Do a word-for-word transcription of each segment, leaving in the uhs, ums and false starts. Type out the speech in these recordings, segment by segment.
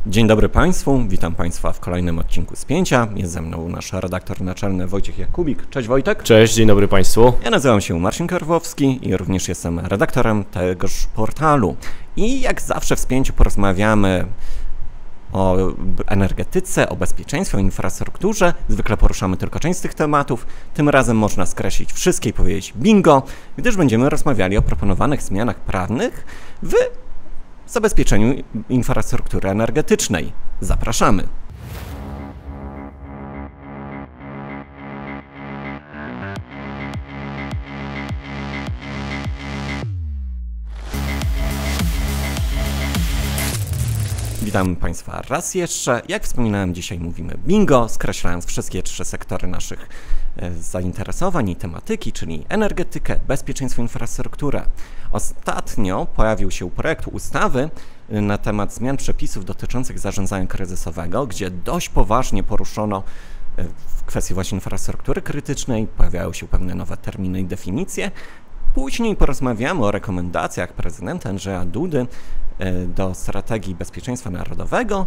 Dzień dobry Państwu, witam Państwa w kolejnym odcinku Spięcia. Jest ze mną nasz redaktor naczelny Wojciech Jakubik. Cześć Wojtek. Cześć, dzień dobry Państwu. Ja nazywam się Marcin Karwowski i również jestem redaktorem tegoż portalu. I jak zawsze w Spięciu porozmawiamy o energetyce, o bezpieczeństwie, o infrastrukturze. Zwykle poruszamy tylko część z tych tematów. Tym razem można skreślić wszystkie i powiedzieć bingo, gdyż będziemy rozmawiali o proponowanych zmianach prawnych w zabezpieczeniu infrastruktury energetycznej. Zapraszamy! Witam Państwa raz jeszcze. Jak wspominałem, dzisiaj mówimy bingo, skreślając wszystkie trzy sektory naszych zainteresowań i tematyki, czyli energetykę, bezpieczeństwo, infrastrukturę. Ostatnio pojawił się projekt ustawy na temat zmian przepisów dotyczących zarządzania kryzysowego, gdzie dość poważnie poruszono w kwestii właśnie infrastruktury krytycznej, pojawiają się pewne nowe terminy i definicje. Później porozmawiamy o rekomendacjach prezydenta Andrzeja Dudy do strategii bezpieczeństwa narodowego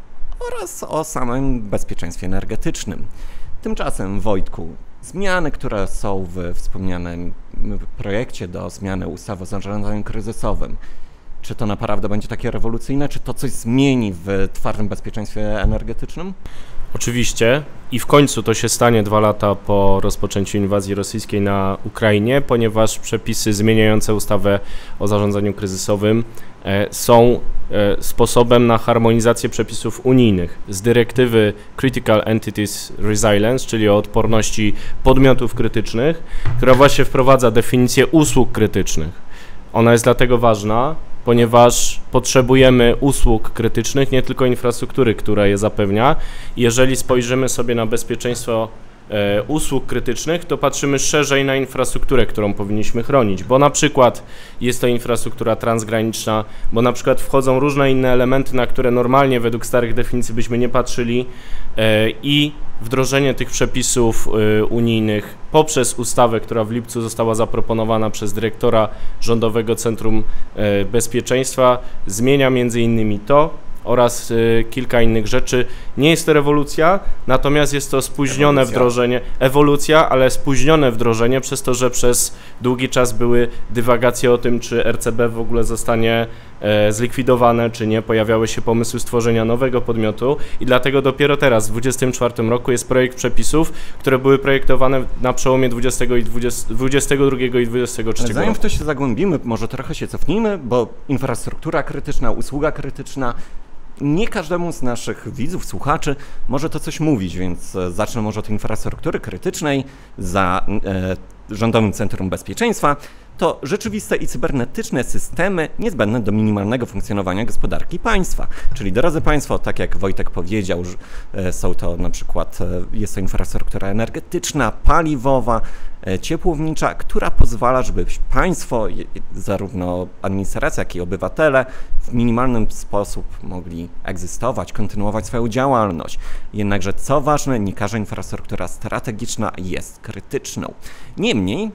oraz o samym bezpieczeństwie energetycznym. Tymczasem, Wojtku, zmiany, które są w wspomnianym projekcie do zmiany ustawy o zarządzaniu kryzysowym, czy to naprawdę będzie takie rewolucyjne, czy to coś zmieni w twardym bezpieczeństwie energetycznym? Oczywiście i w końcu to się stanie dwa lata po rozpoczęciu inwazji rosyjskiej na Ukrainie, ponieważ przepisy zmieniające ustawę o zarządzaniu kryzysowym e, są e, sposobem na harmonizację przepisów unijnych z dyrektywy Critical Entities Resilience, czyli o odporności podmiotów krytycznych, która właśnie wprowadza definicję usług krytycznych. Ona jest dlatego ważna, ponieważ potrzebujemy usług krytycznych, nie tylko infrastruktury, która je zapewnia. Jeżeli spojrzymy sobie na bezpieczeństwo e, usług krytycznych, to patrzymy szerzej na infrastrukturę, którą powinniśmy chronić, bo na przykład jest to infrastruktura transgraniczna, bo na przykład wchodzą różne inne elementy, na które normalnie według starych definicji byśmy nie patrzyli e, i wdrożenie tych przepisów y, unijnych poprzez ustawę, która w lipcu została zaproponowana przez dyrektora Rządowego Centrum y, Bezpieczeństwa, zmienia między innymi to oraz y, kilka innych rzeczy. Nie jest to rewolucja, natomiast jest to spóźnione ewolucja. wdrożenie, ewolucja, ale spóźnione wdrożenie przez to, że przez długi czas były dywagacje o tym, czy R C B w ogóle zostanie e, zlikwidowane, czy nie. Pojawiały się pomysły stworzenia nowego podmiotu i dlatego dopiero teraz, w dwudziestym czwartym roku, jest projekt przepisów, które były projektowane na przełomie dwudziestego drugiego i dwudziestego trzeciego Zanim roku. w to się zagłębimy, może trochę się cofnijmy, bo infrastruktura krytyczna, usługa krytyczna, nie każdemu z naszych widzów, słuchaczy może to coś mówić, więc zacznę może od infrastruktury krytycznej za e, Rządowym Centrum Bezpieczeństwa. To rzeczywiste i cybernetyczne systemy niezbędne do minimalnego funkcjonowania gospodarki państwa. Czyli, drodzy Państwo, tak jak Wojtek powiedział, że są to na przykład, jest to infrastruktura energetyczna, paliwowa, ciepłownicza, która pozwala, żeby państwo, zarówno administracja, jak i obywatele w minimalny sposób mogli egzystować, kontynuować swoją działalność. Jednakże, co ważne, nie każda infrastruktura strategiczna jest krytyczną. Niemniej,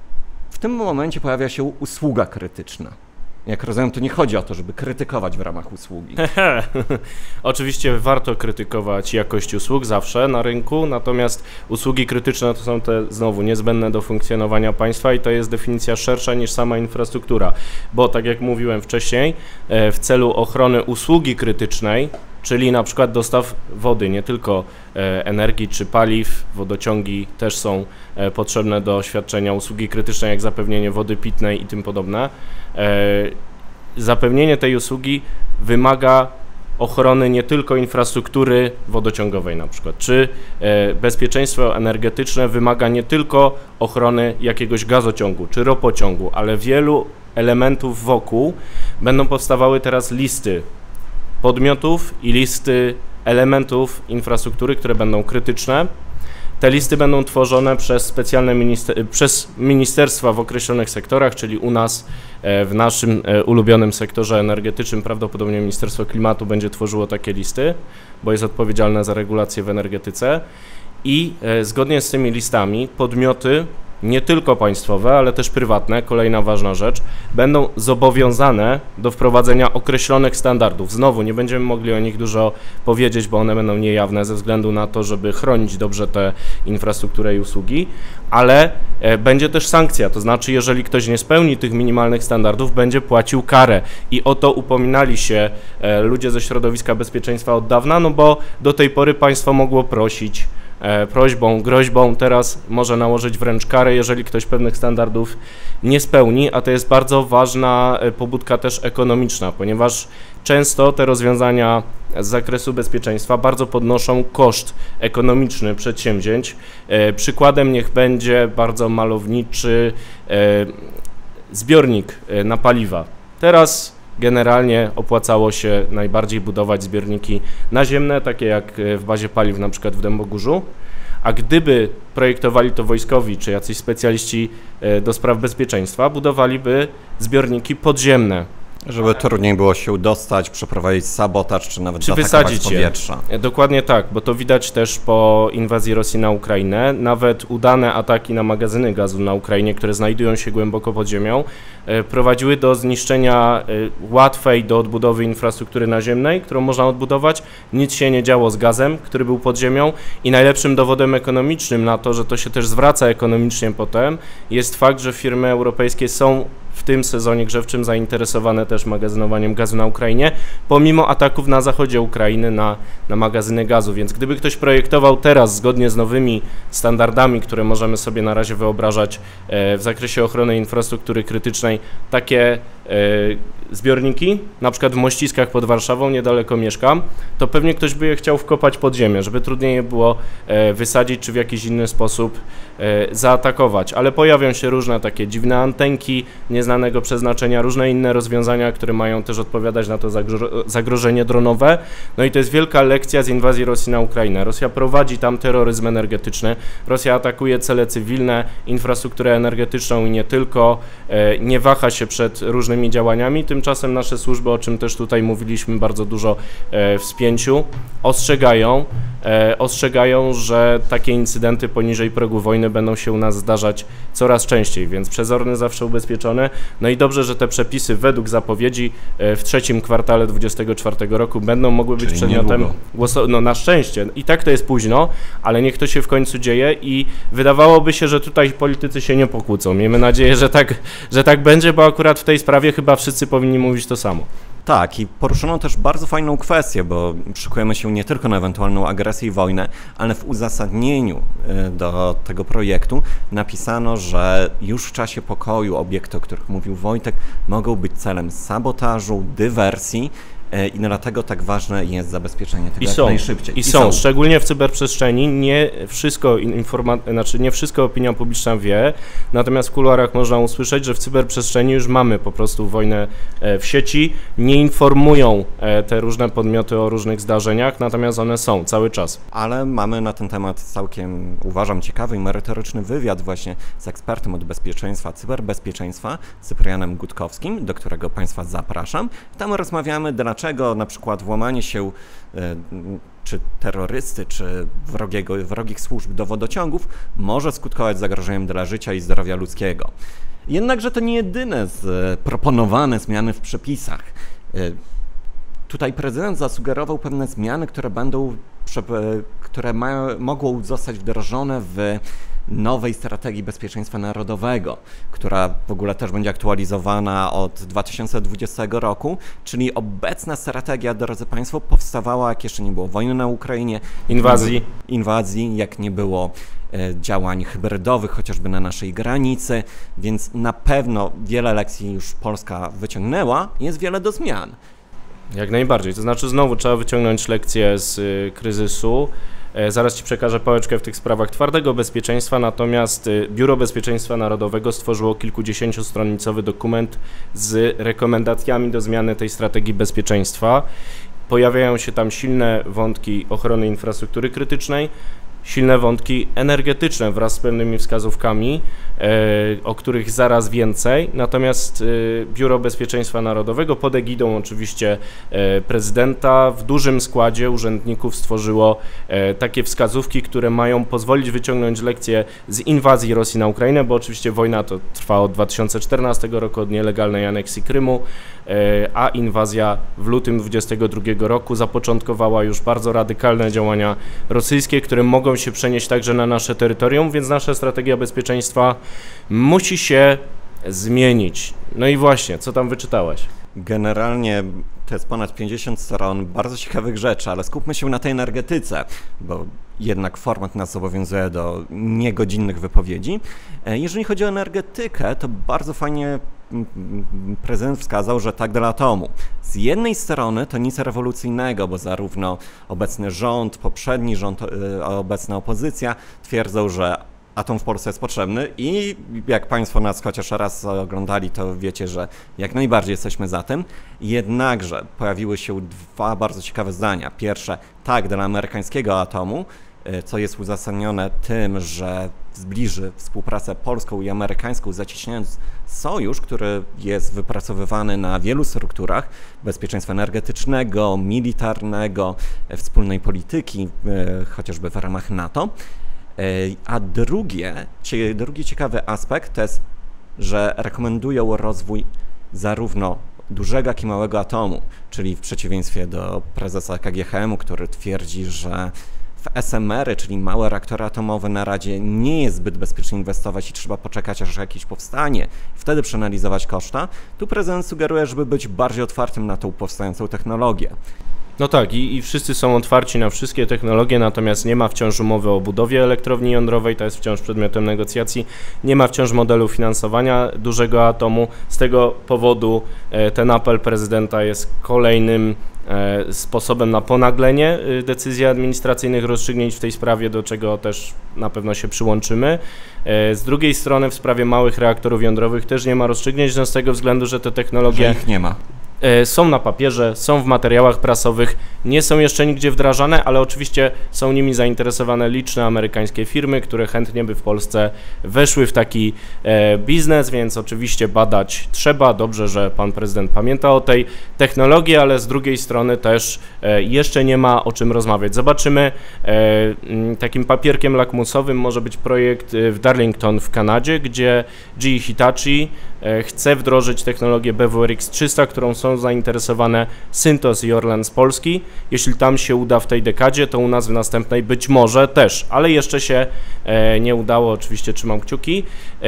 w tym momencie pojawia się usługa krytyczna. Jak rozumiem, to nie chodzi o to, żeby krytykować w ramach usługi. Oczywiście warto krytykować jakość usług zawsze na rynku, natomiast usługi krytyczne to są te znowu niezbędne do funkcjonowania państwa i to jest definicja szersza niż sama infrastruktura, bo tak jak mówiłem wcześniej, w celu ochrony usługi krytycznej, czyli na przykład dostaw wody, nie tylko e, energii czy paliw, wodociągi też są e, potrzebne do świadczenia usługi krytycznej, jak zapewnienie wody pitnej i tym podobne. E, zapewnienie tej usługi wymaga ochrony nie tylko infrastruktury wodociągowej na przykład, czy e, bezpieczeństwo energetyczne wymaga nie tylko ochrony jakiegoś gazociągu czy ropociągu, ale wielu elementów wokół. Będą powstawały teraz listy podmiotów i listy elementów infrastruktury, które będą krytyczne. Te listy będą tworzone przez specjalne minister przez ministerstwa w określonych sektorach, czyli u nas w naszym ulubionym sektorze energetycznym prawdopodobnie Ministerstwo Klimatu będzie tworzyło takie listy, bo jest odpowiedzialne za regulację w energetyce i zgodnie z tymi listami podmioty nie tylko państwowe, ale też prywatne, kolejna ważna rzecz, będą zobowiązane do wprowadzenia określonych standardów. Znowu nie będziemy mogli o nich dużo powiedzieć, bo one będą niejawne ze względu na to, żeby chronić dobrze tę infrastrukturę i usługi, ale będzie też sankcja, to znaczy jeżeli ktoś nie spełni tych minimalnych standardów, będzie płacił karę i o to upominali się ludzie ze środowiska bezpieczeństwa od dawna, no bo do tej pory państwo mogło prosić, prośbą, groźbą, teraz może nałożyć wręcz karę, jeżeli ktoś pewnych standardów nie spełni, a to jest bardzo ważna pobudka też ekonomiczna, ponieważ często te rozwiązania z zakresu bezpieczeństwa bardzo podnoszą koszt ekonomiczny przedsięwzięć. Przykładem niech będzie bardzo malowniczy zbiornik na paliwa. Teraz generalnie opłacało się najbardziej budować zbiorniki naziemne, takie jak w bazie paliw na przykład w Dębogórzu, a gdyby projektowali to wojskowi czy jacyś specjaliści do spraw bezpieczeństwa, budowaliby zbiorniki podziemne. Żeby trudniej było się dostać, przeprowadzić sabotaż, czy nawet czy wysadzić z powietrza. Je. Dokładnie tak, bo to widać też po inwazji Rosji na Ukrainę. Nawet udane ataki na magazyny gazu na Ukrainie, które znajdują się głęboko pod ziemią, prowadziły do zniszczenia łatwej do odbudowy infrastruktury naziemnej, którą można odbudować. Nic się nie działo z gazem, który był pod ziemią i najlepszym dowodem ekonomicznym na to, że to się też zwraca ekonomicznie potem, jest fakt, że firmy europejskie są w tym sezonie grzewczym zainteresowane też magazynowaniem gazu na Ukrainie, pomimo ataków na zachodzie Ukrainy na, na magazyny gazu, więc gdyby ktoś projektował teraz zgodnie z nowymi standardami, które możemy sobie na razie wyobrażać e, w zakresie ochrony infrastruktury krytycznej, takie e, zbiorniki, na przykład w Mościskach pod Warszawą, niedaleko mieszkam, to pewnie ktoś by je chciał wkopać pod ziemię, żeby trudniej je było e, wysadzić czy w jakiś inny sposób e, zaatakować, ale pojawią się różne takie dziwne antenki nieznanego przeznaczenia, różne inne rozwiązania, które mają też odpowiadać na to zagro zagrożenie dronowe. No i to jest wielka lekcja z inwazji Rosji na Ukrainę. Rosja prowadzi tam terroryzm energetyczny, Rosja atakuje cele cywilne, infrastrukturę energetyczną i nie tylko, e, nie waha się przed różnymi działaniami, tymczasem nasze służby, o czym też tutaj mówiliśmy bardzo dużo e, w spięciu, ostrzegają, e, ostrzegają, że takie incydenty poniżej progu wojny będą się u nas zdarzać coraz częściej, więc przezorny zawsze ubezpieczony. No i dobrze, że te przepisy według zapowiedzi e, w trzecim kwartale dwudziestego czwartego roku będą mogły być Czyli przedmiotem głosowania. No na szczęście. I tak to jest późno, ale niech to się w końcu dzieje i wydawałoby się, że tutaj politycy się nie pokłócą. Miejmy nadzieję, że tak, że tak będzie, bo akurat w tej sprawie chyba wszyscy powinni mówić to samo. Tak, i poruszono też bardzo fajną kwestię, bo szykujemy się nie tylko na ewentualną agresję i wojnę, ale w uzasadnieniu do tego projektu napisano, że już w czasie pokoju obiekty, o których mówił Wojtek, mogą być celem sabotażu, dywersji, i dlatego tak ważne jest zabezpieczenie tego I jak są, najszybciej. I, I są, są, szczególnie w cyberprzestrzeni, nie wszystko, informa- znaczy nie wszystko opinia publiczna wie, natomiast w kuluarach można usłyszeć, że w cyberprzestrzeni już mamy po prostu wojnę w sieci, nie informują te różne podmioty o różnych zdarzeniach, natomiast one są cały czas. Ale mamy na ten temat całkiem, uważam, ciekawy i merytoryczny wywiad właśnie z ekspertem od bezpieczeństwa, cyberbezpieczeństwa, Cyprianem Gutkowskim, do którego Państwa zapraszam. Tam rozmawiamy, dlaczego Dlaczego na przykład włamanie się czy terrorysty, czy wrogiego, wrogich służb do wodociągów może skutkować zagrożeniem dla życia i zdrowia ludzkiego. Jednakże to nie jedyne z proponowane zmiany w przepisach. Tutaj prezydent zasugerował pewne zmiany, które będą, które mają, mogą zostać wdrożone w nowej strategii bezpieczeństwa narodowego, która w ogóle też będzie aktualizowana od dwa tysiące dwudziestego roku, czyli obecna strategia, drodzy Państwo, powstawała, jak jeszcze nie było wojny na Ukrainie, inwazji, inwazji jak nie było e, działań hybrydowych, chociażby na naszej granicy, więc na pewno wiele lekcji już Polska wyciągnęła, jest wiele do zmian. Jak najbardziej, to znaczy znowu trzeba wyciągnąć lekcje z y, kryzysu. Zaraz Ci przekażę pałeczkę w tych sprawach twardego bezpieczeństwa, natomiast Biuro Bezpieczeństwa Narodowego stworzyło kilkudziesięciostronicowy dokument z rekomendacjami do zmiany tej strategii bezpieczeństwa. Pojawiają się tam silne wątki ochrony infrastruktury krytycznej, silne wątki energetyczne wraz z pewnymi wskazówkami, o których zaraz więcej. Natomiast Biuro Bezpieczeństwa Narodowego pod egidą oczywiście prezydenta w dużym składzie urzędników stworzyło takie wskazówki, które mają pozwolić wyciągnąć lekcje z inwazji Rosji na Ukrainę, bo oczywiście wojna to trwa od dwa tysiące czternastego roku, od nielegalnej aneksji Krymu, a inwazja w lutym dwudziestego drugiego roku zapoczątkowała już bardzo radykalne działania rosyjskie, które mogą się przenieść także na nasze terytorium, więc nasza strategia bezpieczeństwa musi się zmienić. No i właśnie, co tam wyczytałeś? Generalnie to jest ponad pięćdziesiąt stron bardzo ciekawych rzeczy, ale skupmy się na tej energetyce, bo jednak format nas zobowiązuje do niegodzinnych wypowiedzi. Jeżeli chodzi o energetykę, to bardzo fajnie prezydent wskazał, że tak dla atomu. Z jednej strony to nic rewolucyjnego, bo zarówno obecny rząd, poprzedni rząd, obecna opozycja twierdzą, że atom w Polsce jest potrzebny i jak Państwo nas chociaż raz oglądali, to wiecie, że jak najbardziej jesteśmy za tym. Jednakże pojawiły się dwa bardzo ciekawe zdania. Pierwsze, tak dla amerykańskiego atomu, co jest uzasadnione tym, że zbliży współpracę polską i amerykańską, zacieśniając sojusz, który jest wypracowywany na wielu strukturach bezpieczeństwa energetycznego, militarnego, wspólnej polityki, chociażby w ramach NATO. A drugie, drugi ciekawy aspekt to jest, że rekomendują rozwój zarówno dużego, jak i małego atomu, czyli w przeciwieństwie do prezesa K G H M u, który twierdzi, że w S M R y, czyli małe reaktory atomowe na razie nie jest zbyt bezpiecznie inwestować i trzeba poczekać, aż jakiś powstanie, wtedy przeanalizować koszta. Tu prezydent sugeruje, żeby być bardziej otwartym na tą powstającą technologię. No tak, i, i wszyscy są otwarci na wszystkie technologie, natomiast nie ma wciąż umowy o budowie elektrowni jądrowej, to jest wciąż przedmiotem negocjacji, nie ma wciąż modelu finansowania dużego atomu. Z tego powodu e, ten apel prezydenta jest kolejnym e, sposobem na ponaglenie e, decyzji administracyjnych, rozstrzygnięć w tej sprawie, do czego też na pewno się przyłączymy. E, z drugiej strony w sprawie małych reaktorów jądrowych też nie ma rozstrzygnięć, no z tego względu, że te technologie... Że ich nie ma. Są na papierze, są w materiałach prasowych, nie są jeszcze nigdzie wdrażane, ale oczywiście są nimi zainteresowane liczne amerykańskie firmy, które chętnie by w Polsce weszły w taki e, biznes, więc oczywiście badać trzeba. Dobrze, że pan prezydent pamięta o tej technologii, ale z drugiej strony też e, jeszcze nie ma o czym rozmawiać. Zobaczymy, e, m, takim papierkiem lakmusowym może być projekt w Darlington w Kanadzie, gdzie G E Hitachi e, chce wdrożyć technologię B W R X trzysta, którą są zainteresowane Syntos i Orlen z Polski. Jeśli tam się uda w tej dekadzie, to u nas w następnej być może też, ale jeszcze się e, nie udało, oczywiście trzymam kciuki. E,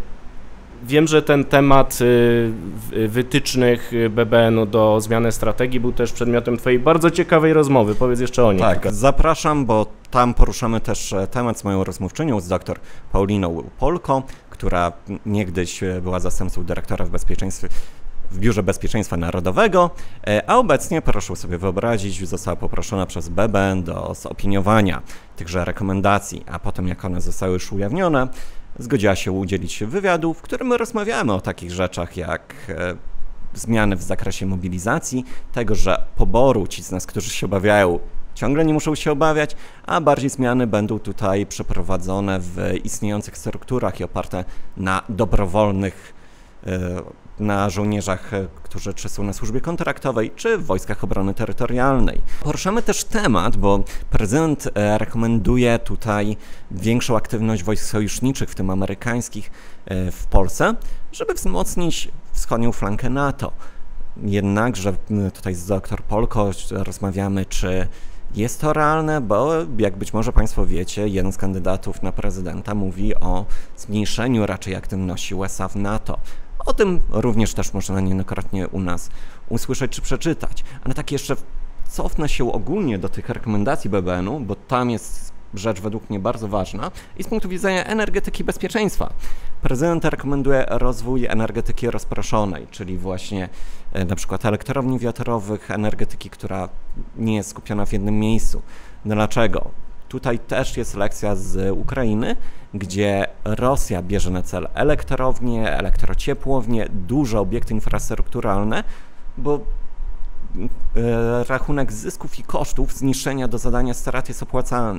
wiem, że ten temat e, wytycznych B B N u do zmiany strategii był też przedmiotem twojej bardzo ciekawej rozmowy. Powiedz jeszcze o niej. Tak, zapraszam, bo tam poruszamy też temat z moją rozmówczynią, z dr Pauliną Polko, która niegdyś była zastępcą dyrektora w bezpieczeństwie w Biurze Bezpieczeństwa Narodowego, a obecnie, proszę sobie wyobrazić, została poproszona przez B B N do zopiniowania tychże rekomendacji, a potem jak one zostały już ujawnione, zgodziła się udzielić wywiadu, w którym rozmawiamy o takich rzeczach jak e, zmiany w zakresie mobilizacji, tego, że poboru ci z nas, którzy się obawiają, ciągle nie muszą się obawiać, a bardziej zmiany będą tutaj przeprowadzone w istniejących strukturach i oparte na dobrowolnych e, na żołnierzach, którzy czy są na służbie kontraktowej, czy w Wojskach Obrony Terytorialnej. Poruszamy też temat, bo prezydent rekomenduje tutaj większą aktywność wojsk sojuszniczych, w tym amerykańskich, w Polsce, żeby wzmocnić wschodnią flankę NATO. Jednakże tutaj z dr Polko rozmawiamy, czy jest to realne, bo jak być może Państwo wiecie, jeden z kandydatów na prezydenta mówi o zmniejszeniu raczej aktywności U S A w NATO. O tym również też można niejednokrotnie u nas usłyszeć czy przeczytać. Ale tak jeszcze cofnę się ogólnie do tych rekomendacji B B N u, bo tam jest rzecz według mnie bardzo ważna i z punktu widzenia energetyki bezpieczeństwa. Prezydent rekomenduje rozwój energetyki rozproszonej, czyli właśnie e, na przykład elektrowni wiatrowych, energetyki, która nie jest skupiona w jednym miejscu. Dlaczego? Tutaj też jest lekcja z Ukrainy, gdzie Rosja bierze na cel elektrownie, elektrociepłownie, duże obiekty infrastrukturalne, bo rachunek zysków i kosztów zniszczenia do zadania strat jest opłacalny.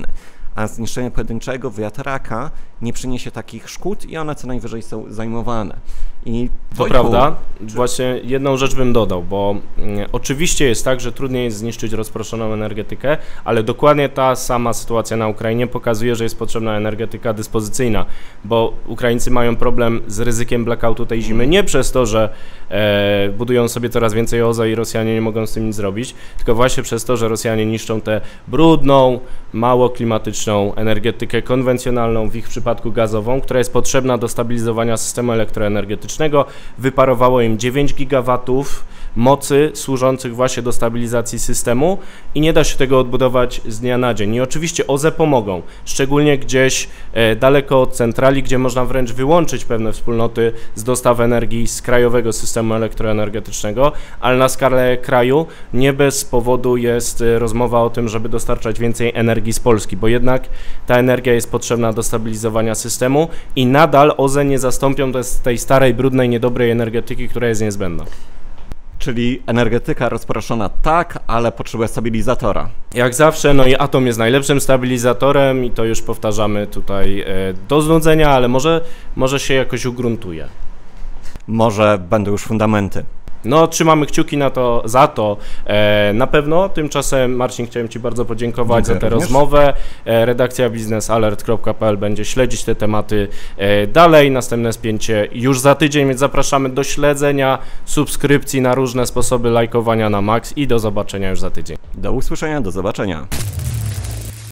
a zniszczenie pojedynczego wiatraka nie przyniesie takich szkód i one co najwyżej są zajmowane. I to prawda. Czy... Właśnie jedną rzecz bym dodał, bo mm, oczywiście jest tak, że trudniej jest zniszczyć rozproszoną energetykę, ale dokładnie ta sama sytuacja na Ukrainie pokazuje, że jest potrzebna energetyka dyspozycyjna, bo Ukraińcy mają problem z ryzykiem blackoutu tej zimy nie przez to, że e, budują sobie coraz więcej O Z E i Rosjanie nie mogą z tym nic zrobić, tylko właśnie przez to, że Rosjanie niszczą tę brudną, mało klimatyczną energetykę konwencjonalną, w ich przypadku gazową, która jest potrzebna do stabilizowania systemu elektroenergetycznego. Wyparowało im dziewięć gigawatów mocy służących właśnie do stabilizacji systemu i nie da się tego odbudować z dnia na dzień. I oczywiście O Z E pomogą, szczególnie gdzieś e, daleko od centrali, gdzie można wręcz wyłączyć pewne wspólnoty z dostaw energii z krajowego systemu elektroenergetycznego, ale na skalę kraju nie bez powodu jest e, rozmowa o tym, żeby dostarczać więcej energii z Polski, bo jednak ta energia jest potrzebna do stabilizowania systemu i nadal O Z E nie zastąpią tej starej, brudnej, niedobrej energetyki, która jest niezbędna. Czyli energetyka rozproszona tak, ale potrzebuje stabilizatora. Jak zawsze, no i atom jest najlepszym stabilizatorem i to już powtarzamy tutaj e, do znudzenia, ale może, może się jakoś ugruntuje. Może będą już fundamenty. No, trzymamy kciuki na to, za to e, na pewno. Tymczasem, Marcin, chciałem Ci bardzo podziękować Dziękuję za tę również. rozmowę. E, redakcja biznesalert kropka p l będzie śledzić te tematy e, dalej. Następne spięcie już za tydzień, więc zapraszamy do śledzenia, subskrypcji na różne sposoby, lajkowania na max i do zobaczenia już za tydzień. Do usłyszenia, do zobaczenia.